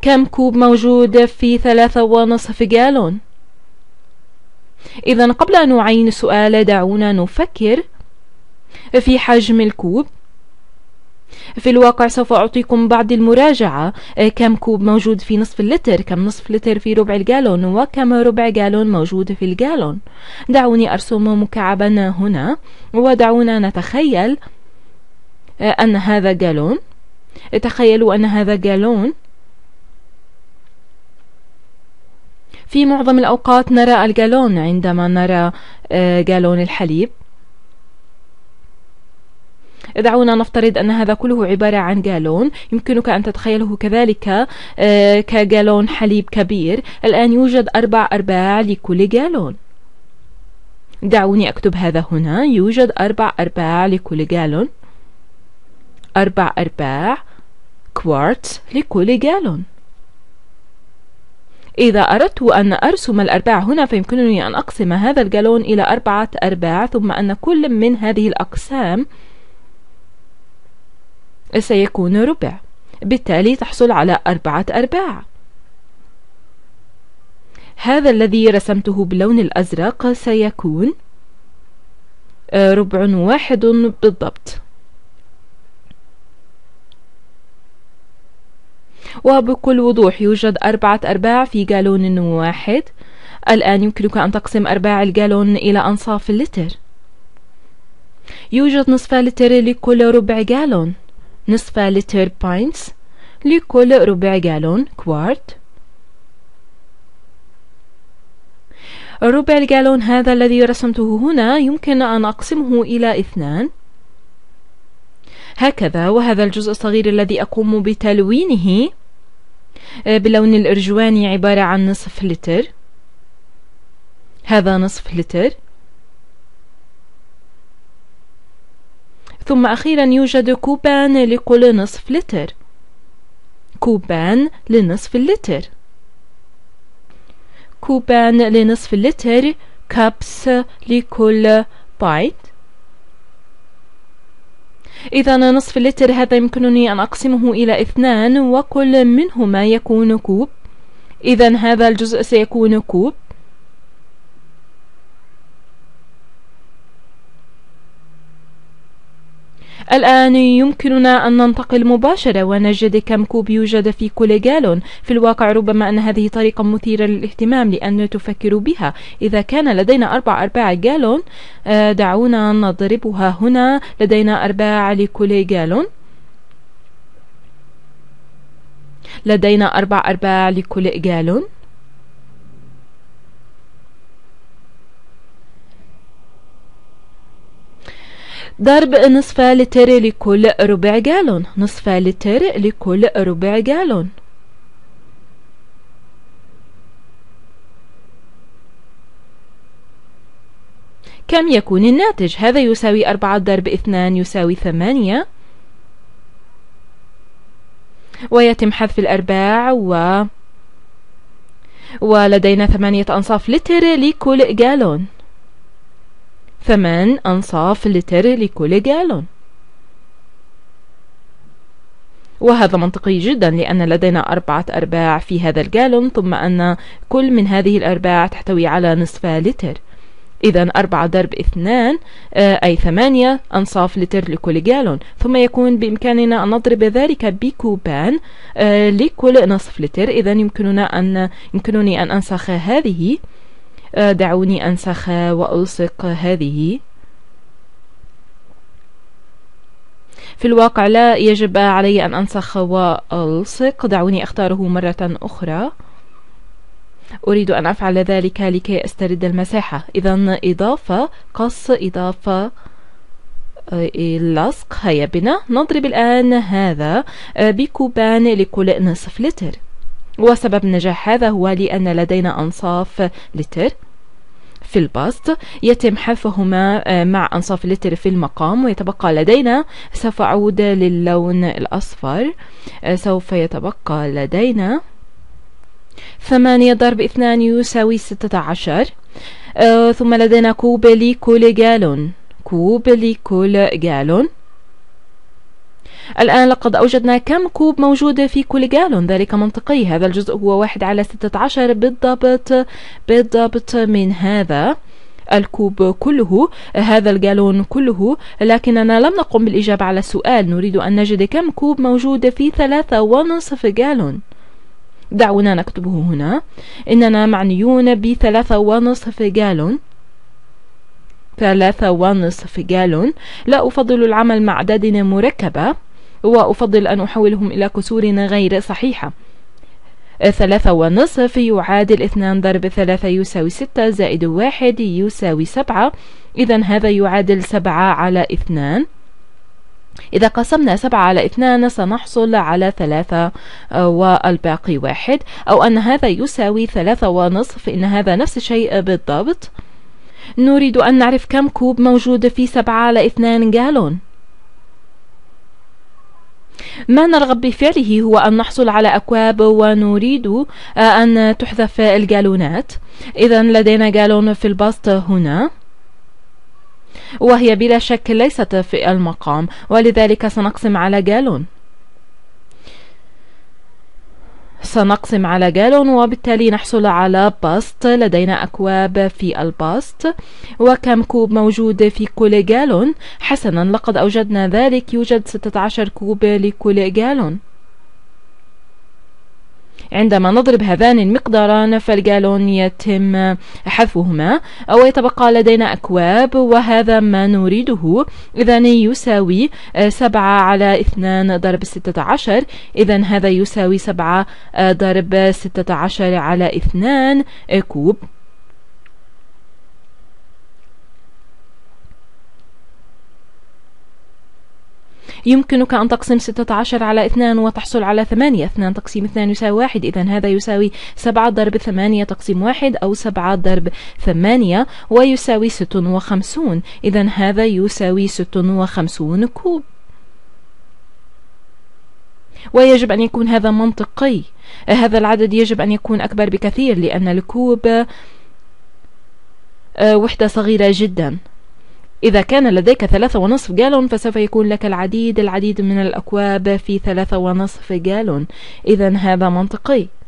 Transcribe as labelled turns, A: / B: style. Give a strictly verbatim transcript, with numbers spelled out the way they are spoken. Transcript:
A: كم كوب موجود في ثلاثة ونصف جالون؟ إذا قبل أن نعين السؤال دعونا نفكر في حجم الكوب. في الواقع سوف أعطيكم بعض المراجعة. كم كوب موجود في نصف اللتر، كم نصف لتر في ربع الجالون، وكم ربع جالون موجود في الجالون. دعوني أرسم مكعبا هنا، ودعونا نتخيل أن هذا جالون. تخيلوا أن هذا جالون. في معظم الأوقات نرى الجالون عندما نرى جالون الحليب. دعونا نفترض أن هذا كله عبارة عن جالون. يمكنك أن تتخيله كذلك كجالون حليب كبير. الآن يوجد أربع أرباع لكل جالون. دعوني أكتب هذا هنا. يوجد أربع أرباع لكل جالون. أربع أرباع كوارت لكل جالون. إذا أردت أن أرسم الأرباع هنا فيمكنني أن أقسم هذا الجالون إلى أربعة أرباع، ثم أن كل من هذه الأقسام سيكون ربع. بالتالي تحصل على أربعة أرباع. هذا الذي رسمته باللون الأزرق سيكون ربع واحد بالضبط. وبكل وضوح يوجد أربعة أرباع في جالون واحد. الآن يمكنك أن تقسم أرباع الجالون إلى أنصاف اللتر. يوجد نصف لتر لكل ربع جالون. نصف لتر باينتس لكل ربع جالون كوارت. ربع الجالون هذا الذي رسمته هنا يمكن أن أقسمه إلى اثنان هكذا، وهذا الجزء الصغير الذي أقوم بتلوينه باللون الأرجواني عبارة عن نصف لتر. هذا نصف لتر. ثم أخيرا يوجد كوبان لكل نصف لتر. كوبان لنصف اللتر. كوبان لنصف اللتر. كابس لكل بايت. إذا نصف اللتر هذا يمكنني أن أقسمه إلى اثنان وكل منهما يكون كوب. إذا هذا الجزء سيكون كوب. الآن يمكننا أن ننتقل مباشرة ونجد كم كوب يوجد في كل جالون. في الواقع ربما أن هذه طريقة مثيرة للاهتمام لأن تفكروا بها. إذا كان لدينا أربع أرباع جالون، دعونا نضربها هنا. لدينا أرباع لكل جالون. لدينا أربع أرباع لكل جالون. ضرب نصف لتر لكل ربع جالون. نصف لتر لكل ربع جالون. كم يكون الناتج؟ هذا يساوي أربعة ضرب اثنان يساوي ثمانية، ويتم حذف الأرباع و... ولدينا ثمانية أنصاف لتر لكل جالون. ثمان أنصاف لتر لكل جالون. وهذا منطقي جدا لأن لدينا أربعة أرباع في هذا الجالون، ثم أن كل من هذه الأرباع تحتوي على نصف لتر. إذا أربعة ضرب اثنان أي ثمانية أنصاف لتر لكل جالون. ثم يكون بإمكاننا أن نضرب ذلك بكوبان لكل نصف لتر. إذا يمكننا أن يمكنني أن أنسخ هذه. دعوني أنسخ وألصق هذه. في الواقع لا يجب علي أن أنسخ وألصق. دعوني أختاره مرة أخرى. أريد أن أفعل ذلك لكي أسترد المساحة. إذا إضافة قص إضافة لصق. هيا بنا نضرب الآن هذا بكوبان لكل نصف لتر. وسبب نجاح هذا هو لأن لدينا أنصاف لتر في البسط، يتم حذفهما مع أنصاف اللتر في المقام، ويتبقى لدينا، سوف أعود للون الأصفر، سوف يتبقى لدينا ثمانية ضرب اثنان يساوي ستة عشر. آه ثم لدينا كوب لكل جالون. كوب لكل جالون. الآن لقد أوجدنا كم كوب موجود في كل جالون، ذلك منطقي. هذا الجزء هو واحد على ستة عشر بالضبط بالضبط من هذا الكوب كله، هذا الجالون كله. لكننا لم نقم بالإجابة على السؤال، نريد أن نجد كم كوب موجود في ثلاثة ونصف جالون. دعونا نكتبه هنا. إننا معنيون بثلاثة ونصف جالون. ثلاثة ونصف جالون. لا أفضل العمل مع أعداد مركبة، وأفضل أن أحولهم إلى كسور غير صحيحة. ثلاثة ونصف يعادل اثنان ضرب ثلاثة يساوي ستة زائد واحد يساوي سبعة، إذن هذا يعادل سبعة على اثنان. إذا قسمنا سبعة على اثنان سنحصل على ثلاثة والباقي واحد، أو أن هذا يساوي ثلاثة ونصف، إن هذا نفس الشيء بالضبط. نريد أن نعرف كم كوب موجود في سبعة على اثنان جالون. ما نرغب بفعله هو أن نحصل على أكواب، ونريد أن تحذف الجالونات. إذا لدينا جالون في البسط هنا، وهي بلا شك ليست في المقام، ولذلك سنقسم على جالون. سنقسم على جالون وبالتالي نحصل على بسط. لدينا أكواب في البسط، وكم كوب موجود في كل جالون؟ حسنا، لقد أوجدنا ذلك. يوجد ستة عشر كوب لكل جالون. عندما نضرب هذان المقداران فالجالون يتم حذفهما، أو يتبقى لدينا أكواب، وهذا ما نريده. إذن يساوي سبعة على اثنان ضرب ستة عشر، إذن هذا يساوي سبعة ضرب ستة عشر على اثنان كوب. يمكنك أن تقسم ستة عشر على اثنان وتحصل على ثمانية. اثنان تقسيم اثنان يساوي واحد، إذن هذا يساوي سبعة ضرب ثمانية تقسيم واحد، أو سبعة ضرب ثمانية، ويساوي ست وخمسون. إذن هذا يساوي ست وخمسون كوب. ويجب أن يكون هذا منطقي. هذا العدد يجب أن يكون أكبر بكثير، لأن الكوب وحدة صغيرة جدا. إذا كان لديك ثلاثة ونصف جالون فسوف يكون لك العديد العديد من الأكواب في ثلاثة ونصف جالون. إذن هذا منطقي.